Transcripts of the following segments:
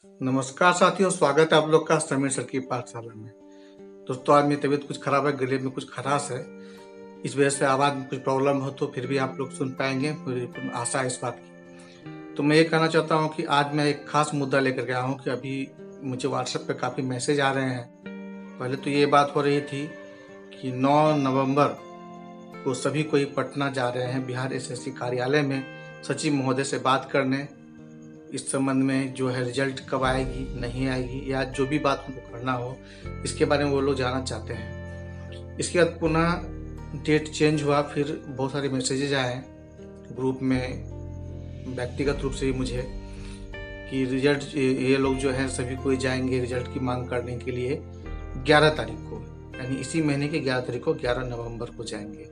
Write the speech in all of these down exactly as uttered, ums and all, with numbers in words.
नमस्कार साथियों, स्वागत है आप लोग का समीर सर की पाठशाला में। दोस्तों, आज मेरी तबीयत कुछ खराब है, गले में कुछ खराश है, इस वजह से आवाज़ में कुछ प्रॉब्लम हो तो फिर भी आप लोग सुन पाएंगे, मुझे आशा है इस बात की। तो मैं ये कहना चाहता हूँ कि आज मैं एक खास मुद्दा लेकर के आया हूँ कि अभी मुझे व्हाट्सएप पे काफ़ी मैसेज आ रहे हैं। पहले तो ये बात हो रही थी कि नौ नवंबर को सभी कोई पटना जा रहे हैं बिहार एसएससी कार्यालय में सचिव महोदय से बात करने, इस संबंध में जो है रिजल्ट कब आएगी, नहीं आएगी, या जो भी बात उनको करना हो इसके बारे में वो लोग जानना चाहते हैं। इसके बाद पुनः डेट चेंज हुआ, फिर बहुत सारे मैसेजेज आए ग्रुप में, व्यक्तिगत रूप से ही मुझे, कि रिजल्ट ये लोग जो है सभी कोई जाएंगे रिजल्ट की मांग करने के लिए ग्यारह तारीख को, यानी इसी महीने के ग्यारह तारीख को, ग्यारह नवंबर को जाएंगे।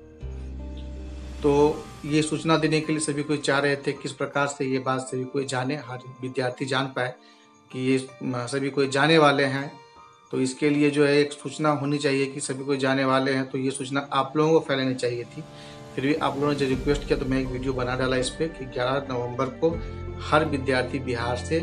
तो ये सूचना देने के लिए सभी कोई चाह रहे थे किस प्रकार से ये बात सभी कोई जाने, हर विद्यार्थी जान पाए कि ये सभी कोई जाने वाले हैं। तो इसके लिए जो है एक सूचना होनी चाहिए कि सभी कोई जाने वाले हैं, तो ये सूचना आप लोगों को फैलानी चाहिए थी। फिर भी आप लोगों ने जो रिक्वेस्ट किया तो मैं एक वीडियो बना डाला इस पर कि ग्यारह नवंबर को हर विद्यार्थी बिहार से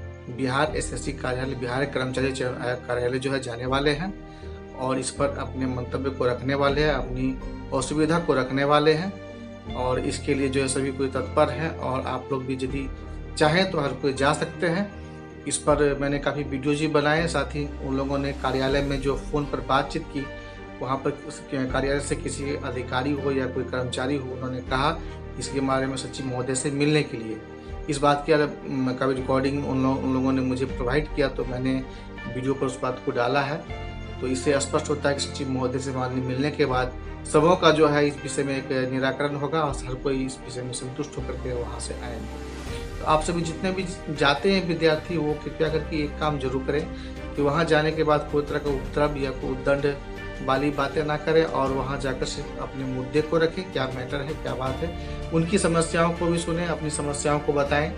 बिहार एसएससी कार्यालय, बिहार कर्मचारी कार्यालय जो है जाने वाले हैं और इस पर अपने मंतव्य को रखने वाले हैं, अपनी असुविधा को रखने वाले हैं, और इसके लिए जो है सभी कोई तत्पर हैं। और आप लोग भी यदि चाहें तो हर कोई जा सकते हैं। इस पर मैंने काफ़ी वीडियोज भी बनाए, साथ ही उन लोगों ने कार्यालय में जो फ़ोन पर बातचीत की, वहाँ पर कार्यालय से किसी अधिकारी हो या कोई कर्मचारी हो, उन्होंने कहा इसके बारे में सचिव महोदय से मिलने के लिए। इस बात की का भी रिकॉर्डिंग उन, लो, उन लोगों ने मुझे प्रोवाइड किया, तो मैंने वीडियो पर उस बात को डाला है। तो इससे स्पष्ट होता है कि सचिव महोदय से मिलने के बाद सबों का जो है इस विषय में एक निराकरण होगा और हर कोई इस विषय में संतुष्ट होकर के वहाँ से आएंगे। तो आप सभी जितने भी जाते हैं विद्यार्थी, वो कृपया करके एक काम जरूर करें कि वहाँ जाने के बाद कोई तरह का उपद्रव या कोई उद्दंड वाली बातें ना करें और वहाँ जाकर सिर्फ अपने मुद्दे को रखें, क्या मैटर है, क्या बात है, उनकी समस्याओं को भी सुने, अपनी समस्याओं को बताएं।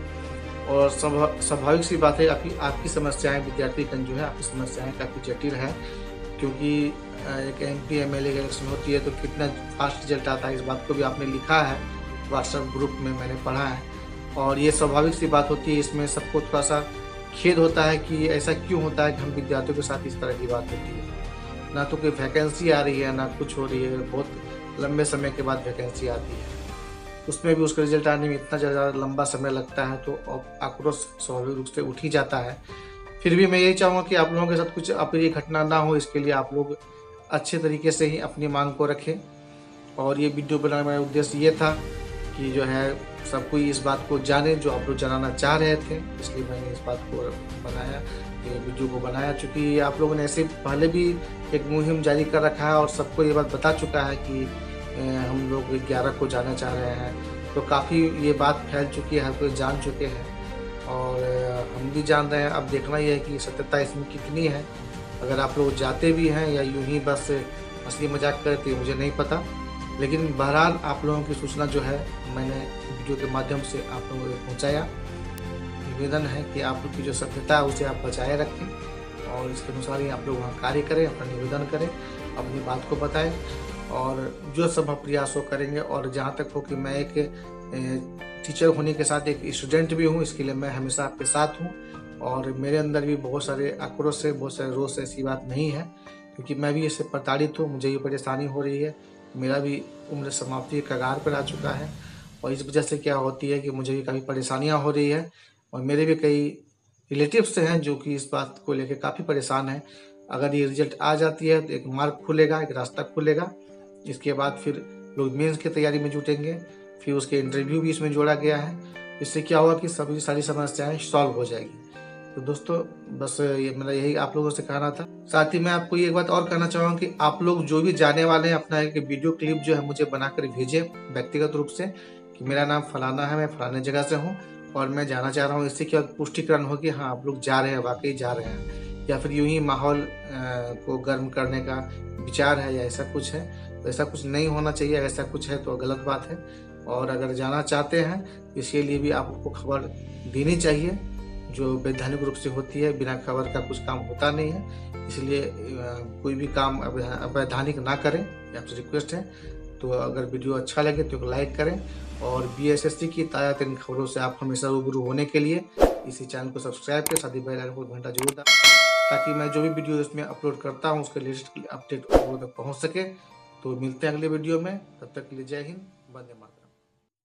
और स्वाभाविक सी बात है, आपकी आपकी समस्याएं विद्यार्थीगण जो है आपकी समस्याएं काफ़ी जटिल है, क्योंकि एक M P M L A election होती है तो कितना फास्ट रिजल्ट आता है, इस बात को भी आपने लिखा है व्हाट्सएप ग्रुप में, मैंने पढ़ा है। और ये स्वाभाविक सी बात होती है, इसमें सबको थोड़ा सा खेद होता है कि ऐसा क्यों होता है कि हम विद्यार्थियों के साथ इस तरह की बात होती है। ना तो कोई वैकेंसी आ रही है, ना कुछ हो रही है, बहुत लंबे समय के बाद वैकेंसी आती है, उसमें भी उसका रिजल्ट आने में इतना ज़्यादा लंबा समय लगता है, तो आक्रोश स्वाभाविक रूप से उठ ही जाता है। फिर भी मैं यही चाहूँगा कि आप लोगों के साथ कुछ अप्रिय घटना ना हो, इसके लिए आप लोग अच्छे तरीके से ही अपनी मांग को रखें। और ये वीडियो बनाने का उद्देश्य ये था कि जो है सब कोई इस बात को जाने जो आप लोग जानना चाह रहे थे, इसलिए मैंने इस बात को बनाया, ये वीडियो को बनाया। चूँकि आप लोगों ने ऐसे पहले भी एक मुहिम जारी कर रखा है और सबको ये बात बता चुका है कि हम लोग ग्यारह को जाना चाह रहे हैं, तो काफ़ी ये बात फैल चुकी है, हर कोई जान चुके हैं और हम भी जान रहे हैं। अब देखना ही है कि सत्यता इसमें कितनी है। अगर आप लोग जाते भी हैं या यूं ही बस हंसी मजाक करते, मुझे नहीं पता, लेकिन बहरहाल आप लोगों की सूचना जो है मैंने वीडियो के माध्यम से आप लोगों को पहुंचाया। निवेदन है कि आप लोग की जो सभ्यता है उसे आप बचाए रखें और इसके अनुसार ही आप लोग वहाँ कार्य करें, अपना निवेदन करें, अपनी बात को बताएं और जो सब प्रयास हो करेंगे। और जहाँ तक हो कि मैं एक टीचर होने के साथ एक स्टूडेंट भी हूँ, इसके लिए मैं हमेशा आपके साथ हूँ और मेरे अंदर भी बहुत सारे आक्रोश है, बहुत सारे रोष, ऐसी बात नहीं है, क्योंकि मैं भी इससे प्रताड़ित हूँ, मुझे ये परेशानी हो रही है, मेरा भी उम्र समाप्ति के कगार पर आ चुका है और इस वजह से क्या होती है कि मुझे भी काफ़ी परेशानियाँ हो रही है और मेरे भी कई रिलेटिव्स हैं जो कि इस बात को लेकर काफ़ी परेशान हैं। अगर ये रिजल्ट आ जाती है तो एक मार्ग खुलेगा, एक रास्ता खुलेगा, इसके बाद फिर लोग मेंस की तैयारी में जुटेंगे, फिर उसके इंटरव्यू भी इसमें जोड़ा गया है। इससे क्या होगा कि सभी सारी समस्याएं सॉल्व हो जाएगी। तो दोस्तों, बस ये मेरा यही आप लोगों से कहना था। साथ ही मैं आपको ये बात और कहना चाहूँगा कि आप लोग जो भी जाने वाले हैं, अपना एक वीडियो क्लिप जो है मुझे बनाकर भेजें व्यक्तिगत रूप से कि मेरा नाम फलाना है, मैं फलाने जगह से हूँ और मैं जाना चाह रहा हूँ। इससे क्या पुष्टिकरण हो कि हाँ आप लोग जा रहे हैं, वाकई जा रहे हैं, या फिर यूं ही माहौल को गर्म करने का विचार है या ऐसा कुछ है। तो ऐसा कुछ नहीं होना चाहिए, ऐसा कुछ है तो गलत बात है। और अगर जाना चाहते हैं इसके लिए भी आपको खबर देनी चाहिए, जो वैधानिक रूप से होती है। बिना खबर का कुछ काम होता नहीं है, इसलिए कोई भी काम अवैधानिक ना करें, ये आपसे रिक्वेस्ट है। तो अगर वीडियो अच्छा लगे तो लाइक करें और बी एस एस सी की ताज़ा तरीन खबरों से आप हमेशा रूबरू होने के लिए इसी चैनल को सब्सक्राइब करें, साथ ही बेल आइकन को घंटा जरूर दबाएं, ताकि मैं जो भी वीडियो इसमें अपलोड करता हूँ उसके लेटेस्ट अपडेट आप लोगों तक पहुँच सके। तो मिलते हैं अगले वीडियो में, तब तक के लिए जय हिंद, वंदे मातरम।